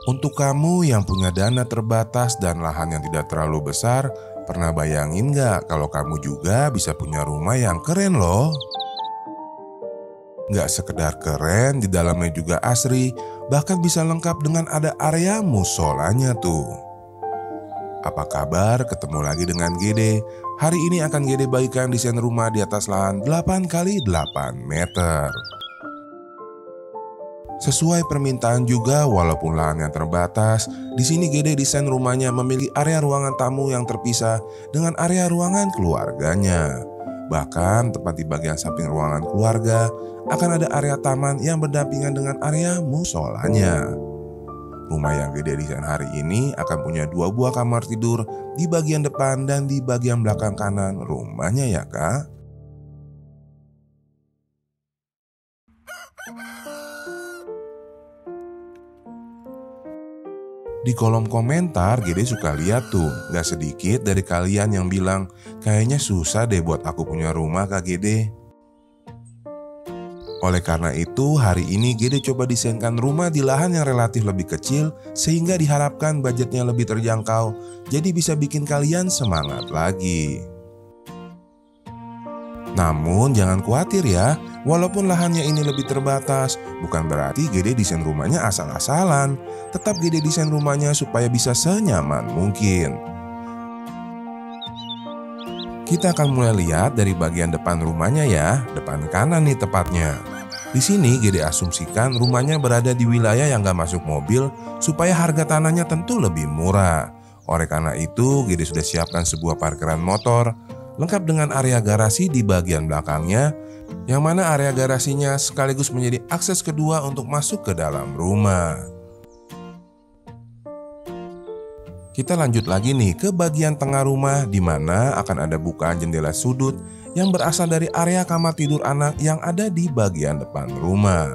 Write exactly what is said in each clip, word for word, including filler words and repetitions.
Untuk kamu yang punya dana terbatas dan lahan yang tidak terlalu besar, pernah bayangin gak kalau kamu juga bisa punya rumah yang keren loh? Gak sekedar keren, di dalamnya juga asri, bahkan bisa lengkap dengan ada area musolanya tuh. Apa kabar? Ketemu lagi dengan Gede. Hari ini akan Gede bagikan desain rumah di atas lahan delapan kali delapan meter. Sesuai permintaan juga, walaupun lahannya terbatas, di sini Gede desain rumahnya memiliki area ruangan tamu yang terpisah dengan area ruangan keluarganya. Bahkan tepat di bagian samping ruangan keluarga akan ada area taman yang berdampingan dengan area musolanya. Rumah yang Gede desain hari ini akan punya dua buah kamar tidur di bagian depan dan di bagian belakang kanan rumahnya ya kak. Di kolom komentar Gede suka lihat tuh, gak sedikit dari kalian yang bilang, kayaknya susah deh buat aku punya rumah kak Gede. Oleh karena itu, hari ini Gede coba desainkan rumah di lahan yang relatif lebih kecil sehingga diharapkan budgetnya lebih terjangkau, jadi bisa bikin kalian semangat lagi. Namun jangan khawatir ya, walaupun lahannya ini lebih terbatas, bukan berarti Gede desain rumahnya asal-asalan. Tetap Gede desain rumahnya supaya bisa senyaman mungkin. Kita akan mulai lihat dari bagian depan rumahnya ya, depan kanan nih tepatnya. Di sini Gede asumsikan rumahnya berada di wilayah yang gak masuk mobil supaya harga tanahnya tentu lebih murah. Oleh karena itu Gede sudah siapkan sebuah parkiran motor lengkap dengan area garasi di bagian belakangnya, yang mana area garasinya sekaligus menjadi akses kedua untuk masuk ke dalam rumah. Kita lanjut lagi nih ke bagian tengah rumah, di mana akan ada bukaan jendela sudut yang berasal dari area kamar tidur anak yang ada di bagian depan rumah.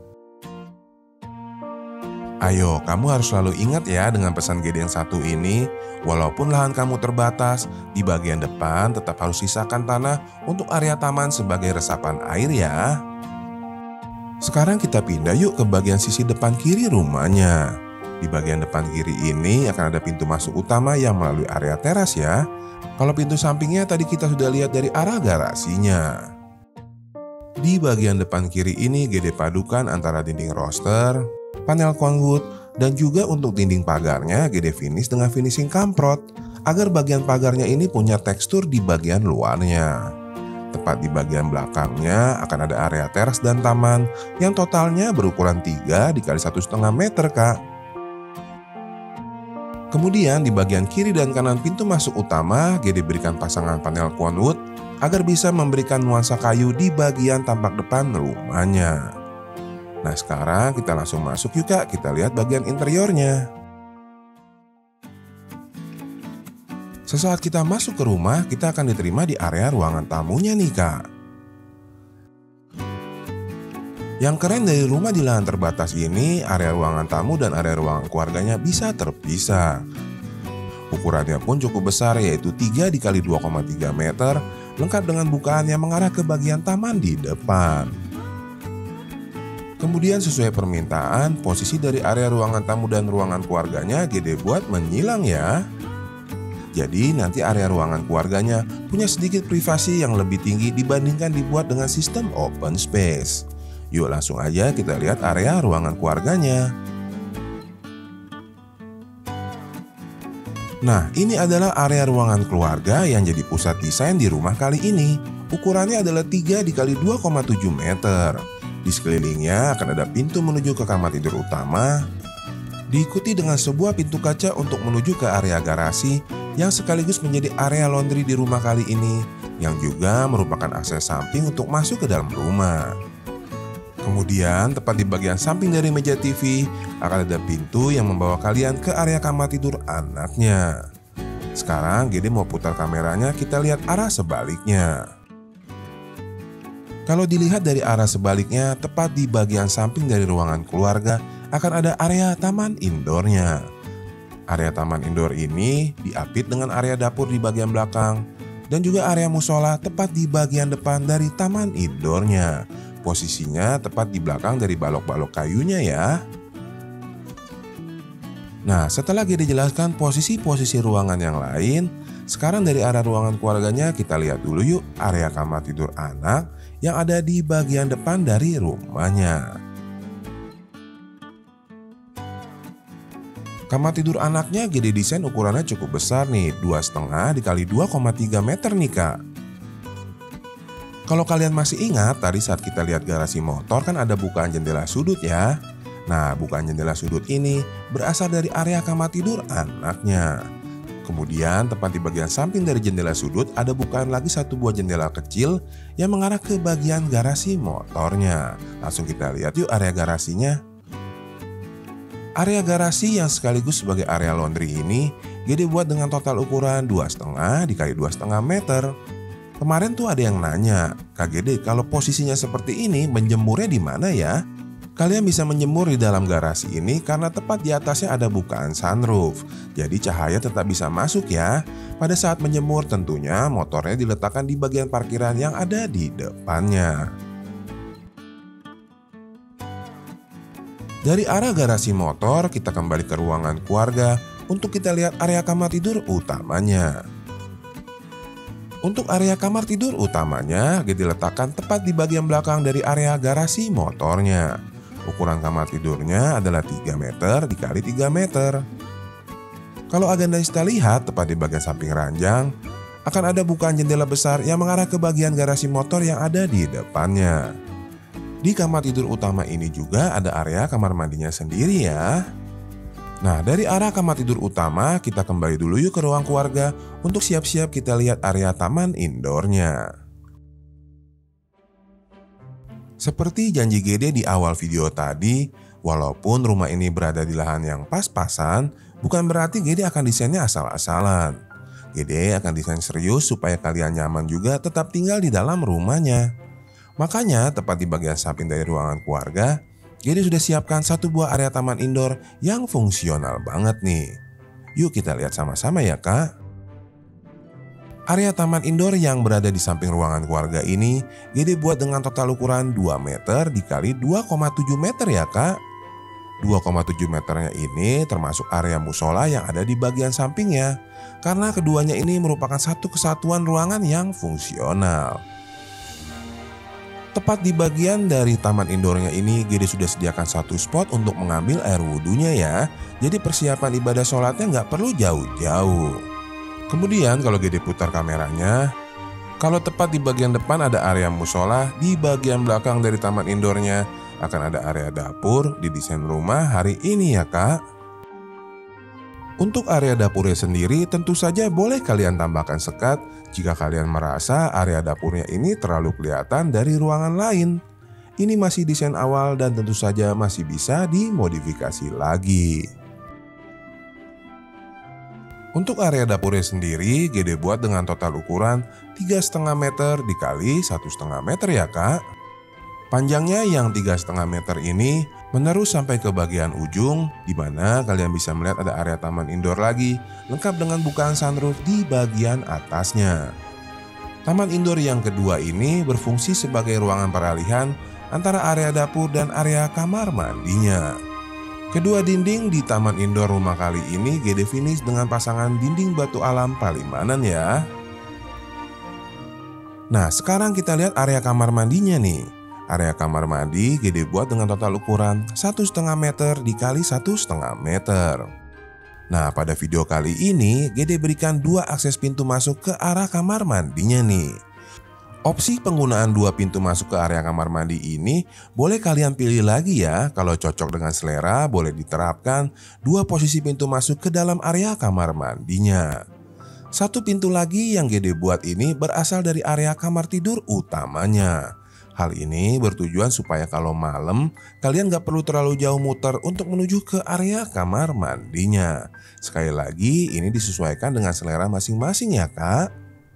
Ayo, kamu harus selalu ingat ya dengan pesan Gede yang satu ini. Walaupun lahan kamu terbatas, di bagian depan tetap harus sisakan tanah untuk area taman sebagai resapan air ya. Sekarang kita pindah yuk ke bagian sisi depan kiri rumahnya. Di bagian depan kiri ini akan ada pintu masuk utama yang melalui area teras ya. Kalau pintu sampingnya tadi kita sudah lihat dari arah garasinya. Di bagian depan kiri ini Gede padukan antara dinding roster, panel conwood, dan juga untuk dinding pagarnya Gede finish dengan finishing kamprot agar bagian pagarnya ini punya tekstur di bagian luarnya. Tepat di bagian belakangnya akan ada area teras dan taman yang totalnya berukuran tiga dikali satu koma lima meter kak. Kemudian di bagian kiri dan kanan pintu masuk utama Gede berikan pasangan panel conwood agar bisa memberikan nuansa kayu di bagian tampak depan rumahnya. Nah sekarang kita langsung masuk yuk kak, kita lihat bagian interiornya. Sesaat kita masuk ke rumah, kita akan diterima di area ruangan tamunya nih kak. Yang keren dari rumah di lahan terbatas ini, area ruangan tamu dan area ruangan keluarganya bisa terpisah. Ukurannya pun cukup besar, yaitu tiga dikali dua koma tiga meter, lengkap dengan bukaan yang mengarah ke bagian taman di depan. Kemudian sesuai permintaan, posisi dari area ruangan tamu dan ruangan keluarganya Gede buat menyilang ya. Jadi nanti area ruangan keluarganya punya sedikit privasi yang lebih tinggi dibandingkan dibuat dengan sistem open space. Yuk langsung aja kita lihat area ruangan keluarganya. Nah ini adalah area ruangan keluarga yang jadi pusat desain di rumah kali ini. Ukurannya adalah tiga dikali dua koma tujuh meter. Di sekelilingnya akan ada pintu menuju ke kamar tidur utama, diikuti dengan sebuah pintu kaca untuk menuju ke area garasi yang sekaligus menjadi area laundry di rumah kali ini, yang juga merupakan akses samping untuk masuk ke dalam rumah. Kemudian tepat di bagian samping dari meja T V akan ada pintu yang membawa kalian ke area kamar tidur anaknya. Sekarang Gede mau putar kameranya, kita lihat arah sebaliknya. Kalau dilihat dari arah sebaliknya, tepat di bagian samping dari ruangan keluarga akan ada area taman indoornya. Area taman indoor ini diapit dengan area dapur di bagian belakang dan juga area musola tepat di bagian depan dari taman indoornya. Posisinya tepat di belakang dari balok-balok kayunya ya. Nah, setelah Gede jelaskan posisi-posisi ruangan yang lain, sekarang dari arah ruangan keluarganya kita lihat dulu yuk area kamar tidur anak yang ada di bagian depan dari rumahnya. Kamar tidur anaknya Gede desain ukurannya cukup besar nih, dua koma lima dikali dua koma tiga meter nih kak. Kalau kalian masih ingat tadi saat kita lihat garasi motor kan ada bukaan jendela sudut ya. Nah, bukaan jendela sudut ini berasal dari area kamar tidur anaknya. Kemudian tepat di bagian samping dari jendela sudut ada bukaan lagi satu buah jendela kecil yang mengarah ke bagian garasi motornya. Langsung kita lihat yuk area garasinya. Area garasi yang sekaligus sebagai area laundry ini Gede buat dengan total ukuran dua koma lima dikali dua koma lima meter. Kemarin tuh ada yang nanya, Kak Gede kalau posisinya seperti ini menjemurnya di mana ya? Kalian bisa menjemur di dalam garasi ini karena tepat di atasnya ada bukaan sunroof. Jadi cahaya tetap bisa masuk ya. Pada saat menjemur tentunya motornya diletakkan di bagian parkiran yang ada di depannya. Dari arah garasi motor kita kembali ke ruangan keluarga untuk kita lihat area kamar tidur utamanya. Untuk area kamar tidur utamanya Gede letakkan tepat di bagian belakang dari area garasi motornya. Ukuran kamar tidurnya adalah tiga meter dikali tiga meter. Kalau akan kita lihat tepat di bagian samping ranjang akan ada bukaan jendela besar yang mengarah ke bagian garasi motor yang ada di depannya. Di kamar tidur utama ini juga ada area kamar mandinya sendiri ya. Nah, dari arah kamar tidur utama kita kembali dulu yuk ke ruang keluarga untuk siap-siap kita lihat area taman indoornya. Seperti janji Gede di awal video tadi, walaupun rumah ini berada di lahan yang pas-pasan, bukan berarti Gede akan desainnya asal-asalan. Gede akan desain serius supaya kalian nyaman juga tetap tinggal di dalam rumahnya. Makanya tepat di bagian samping dari ruangan keluarga, Gede sudah siapkan satu buah area taman indoor yang fungsional banget nih. Yuk kita lihat sama-sama ya kak. Area taman indoor yang berada di samping ruangan keluarga ini Gede buat dengan total ukuran dua meter dikali dua koma tujuh meter ya kak. dua koma tujuh meternya ini termasuk area musola yang ada di bagian sampingnya. Karena keduanya ini merupakan satu kesatuan ruangan yang fungsional. Tepat di bagian dari taman indoornya ini Gede sudah sediakan satu spot untuk mengambil air wudhunya ya. Jadi persiapan ibadah sholatnya nggak perlu jauh-jauh. Kemudian kalau Gede putar kameranya, kalau tepat di bagian depan ada area musola, di bagian belakang dari taman indoornya akan ada area dapur di desain rumah hari ini ya kak. Untuk area dapurnya sendiri tentu saja boleh kalian tambahkan sekat jika kalian merasa area dapurnya ini terlalu kelihatan dari ruangan lain. Ini masih desain awal dan tentu saja masih bisa dimodifikasi lagi. Untuk area dapurnya sendiri Gede buat dengan total ukuran tiga koma lima meter dikali satu koma lima meter ya kak. Panjangnya yang tiga koma lima meter ini menerus sampai ke bagian ujung, di mana kalian bisa melihat ada area taman indoor lagi lengkap dengan bukaan sunroof di bagian atasnya. Taman indoor yang kedua ini berfungsi sebagai ruangan peralihan antara area dapur dan area kamar mandinya. Kedua dinding di taman indoor rumah kali ini Gede finish dengan pasangan dinding batu alam Palimanan ya. Nah, sekarang kita lihat area kamar mandinya nih. Area kamar mandi Gede buat dengan total ukuran satu koma lima meter dikali satu koma lima meter. Nah, pada video kali ini Gede berikan dua akses pintu masuk ke arah kamar mandinya nih. Opsi penggunaan dua pintu masuk ke area kamar mandi ini boleh kalian pilih lagi ya. Kalau cocok dengan selera boleh diterapkan dua posisi pintu masuk ke dalam area kamar mandinya. Satu pintu lagi yang Gede buat ini berasal dari area kamar tidur utamanya. Hal ini bertujuan supaya kalau malam kalian gak perlu terlalu jauh muter untuk menuju ke area kamar mandinya. Sekali lagi ini disesuaikan dengan selera masing-masing ya kak.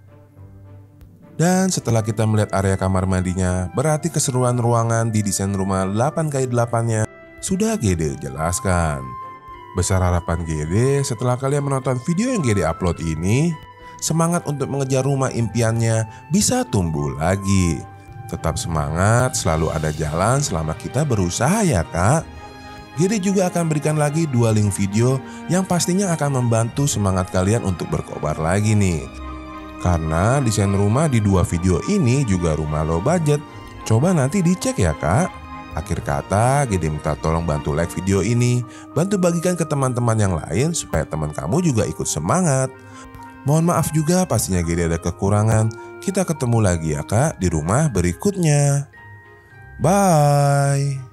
Dan setelah kita melihat area kamar mandinya, berarti keseruan ruangan di desain rumah delapan kali delapan-nya sudah Gede jelaskan. Besar harapan Gede setelah kalian menonton video yang Gede upload ini, semangat untuk mengejar rumah impiannya bisa tumbuh lagi. Tetap semangat, selalu ada jalan selama kita berusaha ya kak. Gede juga akan berikan lagi dua link video yang pastinya akan membantu semangat kalian untuk berkobar lagi nih. Karena desain rumah di dua video ini juga rumah low budget. Coba nanti dicek ya kak. Akhir kata, Gede minta tolong bantu like video ini, bantu bagikan ke teman-teman yang lain supaya teman kamu juga ikut semangat. Mohon maaf juga pastinya Gede ada kekurangan. Kita ketemu lagi ya kak di rumah berikutnya. Bye.